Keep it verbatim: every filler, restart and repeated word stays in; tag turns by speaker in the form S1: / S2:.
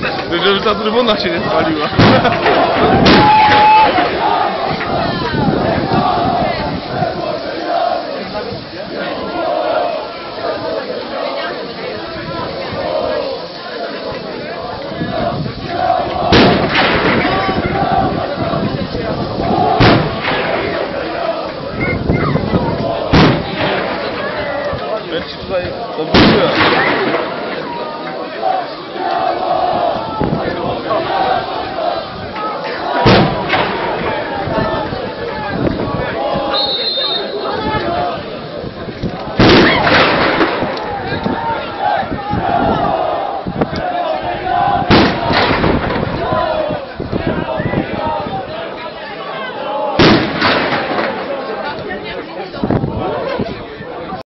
S1: Żeby ta trybuna się nie spaliła. Ja ci tutaj odwróciłem.